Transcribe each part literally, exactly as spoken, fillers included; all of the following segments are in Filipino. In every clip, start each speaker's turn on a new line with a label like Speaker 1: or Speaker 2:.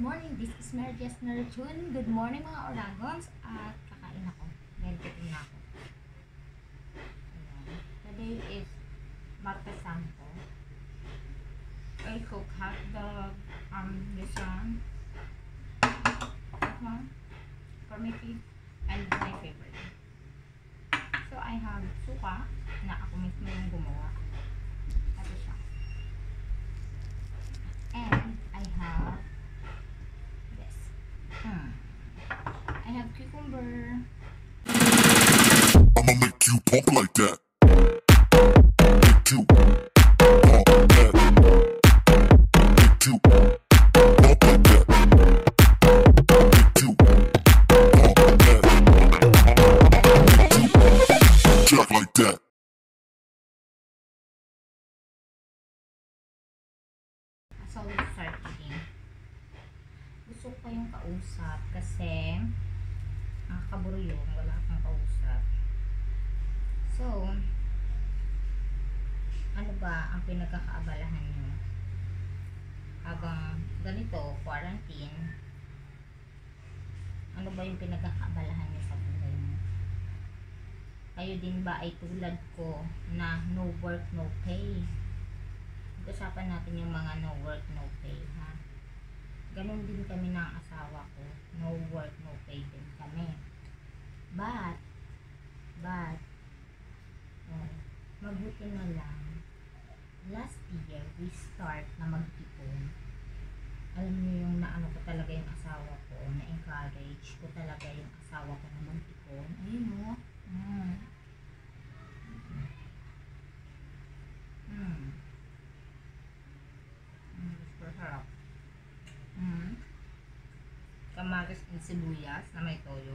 Speaker 1: morning. This is Mary Jess Narachun. Good morning mga oragons. At kakain ako. Dahil kutin na ako. Ayan. Today is Martes Santo. I cook hot dog, um, this one, that one, for my kids, and my favorite. So I have suka na ako mismo yung gumawa. Ito siya. And I have this. Hmm. I have cucumber.
Speaker 2: I'ma make you pump like that. Make you pump like that. Make you pump like that. Make you pump like that. Make you jack like that.
Speaker 1: So let's start eating. Gusto ko kayong kausap kasi nakakaburo yun, wala kang kausap. So, ano ba ang pinagkakaabalahan nyo? Habang ganito, quarantine, ano ba yung pinagkakaabalahan nyo sa buhay nyo? Kayo din ba ay tulad ko na no work, no pay? Usapan natin yung mga no work, no pay, ha? Ganon din kami ng asawa ko. No work, no pay din kami. But, but, oh, mabuti na lang, last year, we start na mag-ipon. Alam niyo yung naano ko talaga yung asawa ko, na-encourage ko talaga yung asawa ko na mag-ipon. Ayun o. Hmm. Hmm. Sarap. Mm. Kamatis and sibuyas na may toyo.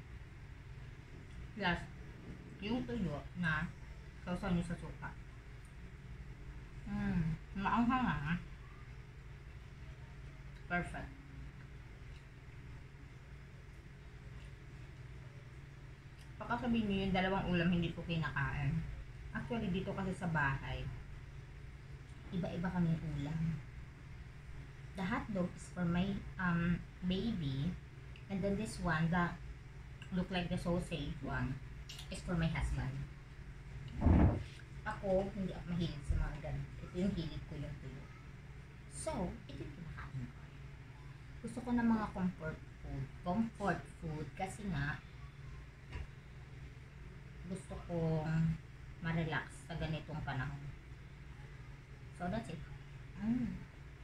Speaker 1: Plus, yung toyo na sausaw nyo sa suka. Mm. Maanghang ha. Perfect. Baka sabihin nyo yung dalawang ulam hindi ko kinakain. Actually, dito kasi sa bahay, iba-iba kami ulam. The hot dog is for my um baby, and then this one, the look like the sausage one, is for my husband. Ako, hindi ako mahilig sa mga ganun. Ito yung hilig ko, yung tuyo. So, ito yung kinakain ko. Gusto ko ng mga comfort food. Comfort food kasi nga gusto kong ma-relax sa ganitong panahon. So, that's it. Mm.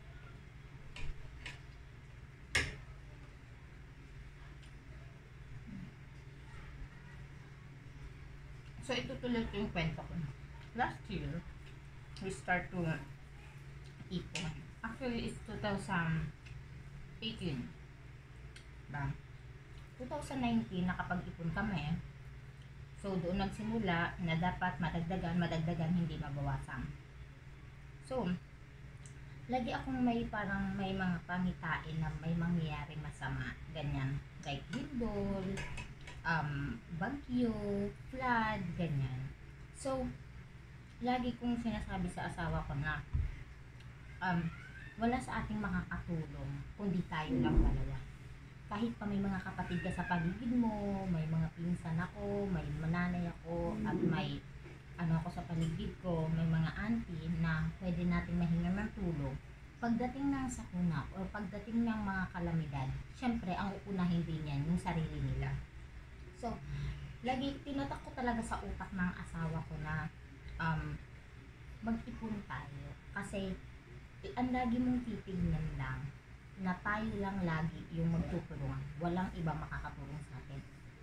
Speaker 1: So, itutuloy ko yung kwento ko. Last year, we start to ipon. Actually, it's two thousand eighteen. Ba? twenty nineteen, nakapag-ipon kami. So, doon nagsimula na dapat madagdagan, madagdagan, hindi mabawasan. So, lagi akong may parang may mga pangitain na may mangyayari masama. Ganyan. Like lindol, um, bagyo, flood, ganyan. So, lagi kong sinasabi sa asawa ko na um, wala sa ating makakatulong kundi tayo lang dalawa. Kahit pa may mga kapatid ka sa paligid mo, may mga pinsan ako, may mananay ako, at may ano ako sa paligid ko, may mga auntie na pwede nating mahinga ng tulong. Pagdating ng sakuna o pagdating ng mga kalamidad, syempre ang uunahin din yan yung sarili nila. So, lagi tinatak ko talaga sa utak ng asawa ko na um, mag-ipon tayo. Kasi, ang lagi mong titignan lang na tayo lang lagi yung magtutulungan. Walang iba makakatulong sa atin.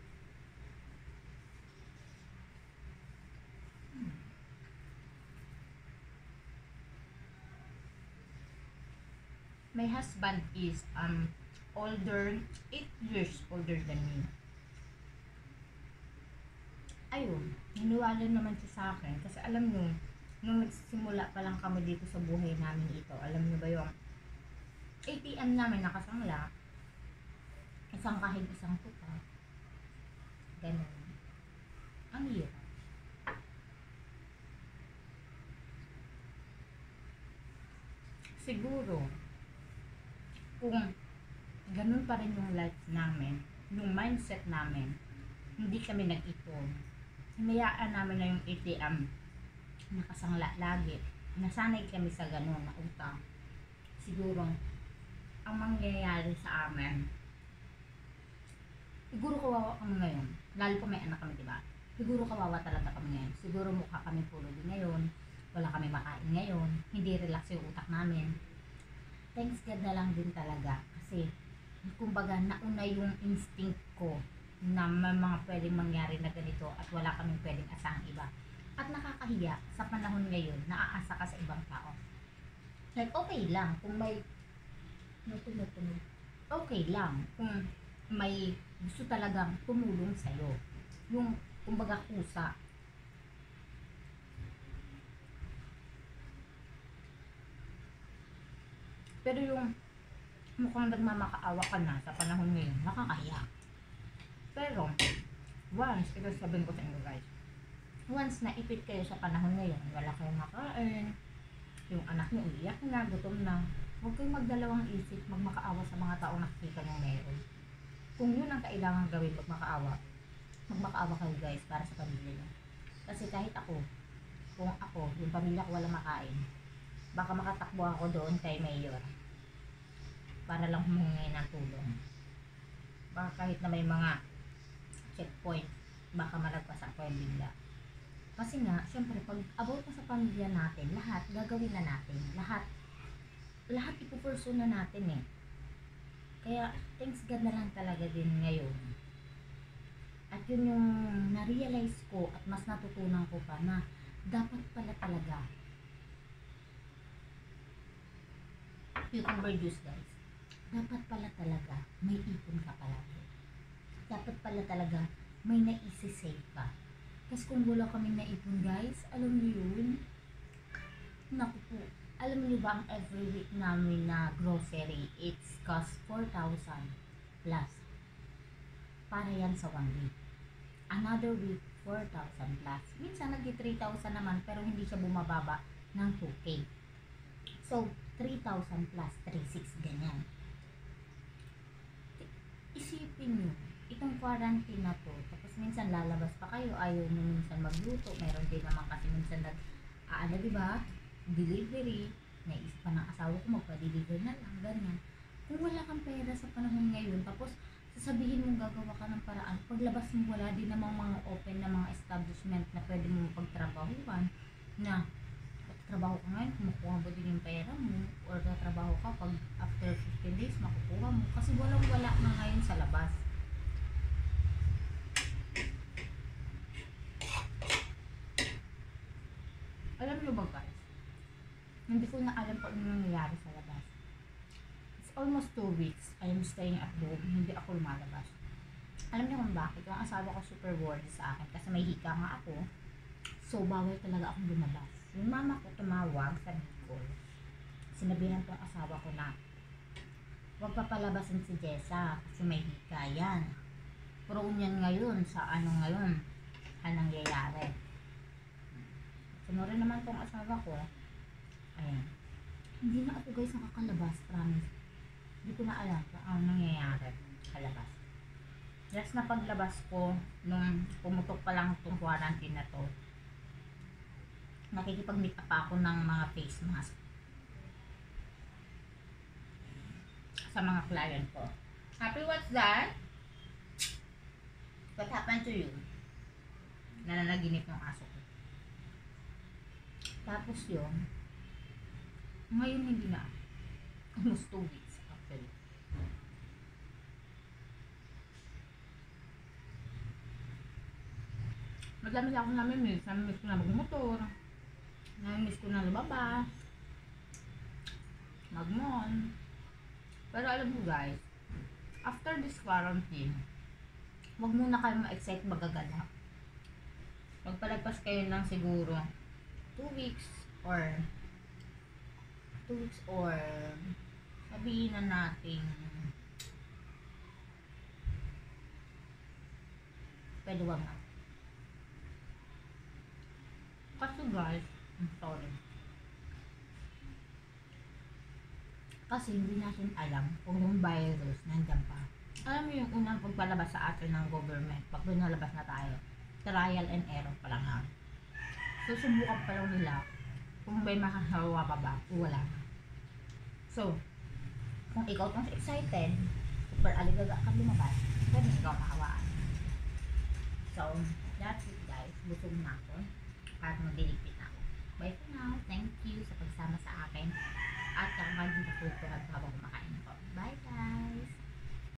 Speaker 1: Hmm. My husband is um older, eight years older than me. Ayun, hiniwala naman siya sa akin kasi alam nyo, nung nagsimula pa lang kami dito sa buhay namin ito, alam nyo ba yung A T M namin nakasangla, isang kahig, isang tupa, ganun. Ang hirap. Siguro, kung ganun pa rin yung life namin, yung mindset namin. Hindi kami nag-ipon. Hinayaan namin na yung A T M nakasangla lagi. Nasanay kami sa ganun na utang. Siguro, ang mangyayari sa amin, siguro kawawa kami ngayon. Lalo pa may anak kami, diba? Siguro kawawa talaga kami ngayon. Siguro mukha kami pulubi ngayon. Wala kami makain ngayon. Hindi relax yung utak namin. Thanks God na lang din talaga. Kasi, kumbaga, nauna yung instinct ko na may mga pwedeng mangyari na ganito at wala kaming pwedeng asahang iba. At nakakahiya sa panahon ngayon, naaasa ka sa ibang tao. Like, okay lang kung may natunog-tunog. Okay lang kung may gusto talagang tumulong sa'yo. Yung, kumbaga, kusa. Pero yung mukhang nagmamakaawa ka na sa panahon ngayon, nakakahiya. Pero, once, ito sabihin ko sa inyo guys, once na ipit kayo sa panahon ngayon, wala kayong makain, yung anak niyo iyak na, gutom na, huwag kayong magdalawang isip, magmakaawa sa mga taong nakikita niyo meron. Kung yun ang kailangan gawin, magmakaawa, magmakaawa kayo guys para sa pamilya niyo. Kasi kahit ako, kung ako, yung pamilya ko wala makain, baka makatakbo ako doon kay Mayor para lang humingi ng tulong. Baka kahit na may mga checkpoint, baka malagpas ako yung bigla. Kasi nga, syempre, pag about na sa pamilya natin, lahat gagawin na natin. Lahat, lahat ipupurso na natin eh. Kaya, thanks God na lang talaga din ngayon. At yun yung na-realize ko at mas natutunan ko pa na dapat pala talaga cucumber juice guys. Dapat pala talaga may ipon ka palagi. Dapat pala talaga may naisisave ka. Kasi kung wala kaming naipon guys, alam niyo yun? Naku po, alam niyo ba ang every week namin na grocery, it's cost four thousand plus. Para yan sa one week. Another week, four thousand plus. Minsan nag-three thousand naman pero hindi siya bumababa ng two K. So, three thousand plus, three thousand six hundred, ganyan. Isipin nyo, itong quarantine na to, tapos minsan lalabas pa kayo, ayaw nyo minsan magluto, meron din naman kasi minsan nag, aala diba, delivery, naisip pa ng asawa ko, magpa-deliver na lang, ganyan. Kung wala kang pera sa panahon ngayon, tapos sasabihin mong gagawa ka ng paraan, paglabas mo wala din namang mga open na mga establishment na pwede mo pagtrabahuan, na trabaho ka ngayon, kumukuha mo din yung pera mo, or trabaho ka pag after fifteen days, makukuha mo. Kasi walang wala na ngayon sa labas. Alam nyo ba guys, hindi ko na alam pa ano nangyayari sa labas. It's almost two weeks, I am staying at home, hindi ako lumalabas. Alam niyo kung bakit? Yung asawa ko super worried sa akin kasi may hika nga ako. So, bawal talaga akong lumabas. Yung mama ko tumawag sa Bicol. Sinabihan tong asawa ko na huwag papalabasin si Jessa kasi may hika yan. Prone yan ngayon sa ano ngayon. Anong nangyayari. Sunurin naman tong asawa ko. Ayan. Hindi na ako guys nakakalabas, promise. Hindi ko na alam kung anong nangyayari kalabas. Just na paglabas ko nung pumutok pa lang itong quarantine na to, nakikipag-meet up ako ng mga face mask sa mga client ko. Happy, what's that? What happened to you? Nananaginip ng aso ko. Tapos yun, ngayon hindi na. Almost two weeks actually. Madami na akong namimiss. Namimiss ko na magmotor. Namimiss ko na lumabas. Mag-mall. Pero alam mo guys, after this quarantine, wag muna kayong ma-excite magagala. Magpalagpas kayo ng siguro two weeks or two weeks or sabihin na natin pwede wag na. Kasi guys, I'm sorry. Kasi hindi natin alam kung yung virus nandiyan pa. Alam mo yung unang pagpalabas sa atin ng government, pag pinalabas na tayo, trial and error pa lang ha. Susubukan pa lang nila kung may makahawa pa ba o wala na. So, kung ikaw tong excited, super aligaga ka lumabas, pwede ikaw makawaan. So, that's it guys. Busog na ako. At magdiligpit na ako. Bye for now. Thank you sa pagsama sa akin. At kakakalin na po ito habang kumakain ako. Bye guys!